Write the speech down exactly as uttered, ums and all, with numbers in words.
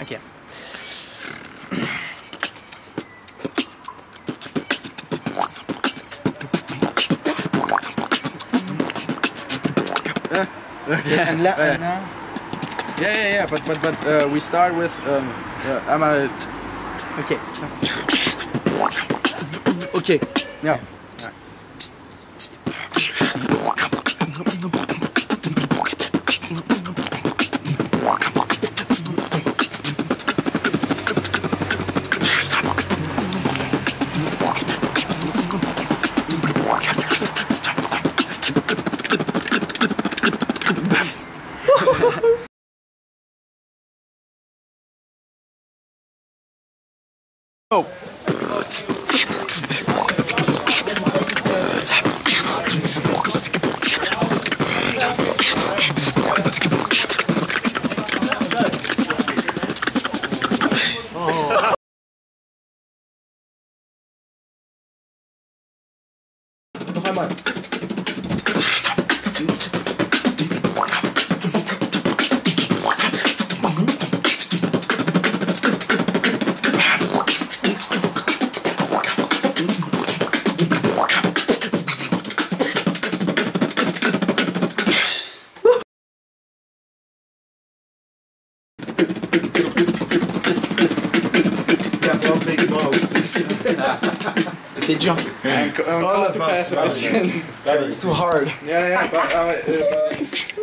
Okay. Uh, okay. And la, uh, and now? Yeah, yeah, yeah. But but but uh, we start with um. Uh, I'm a. Okay. Okay. Yeah. Oh. Nog einmal. C'est dur. Encore too fast. It's too hard. Yeah, yeah. But, uh, uh,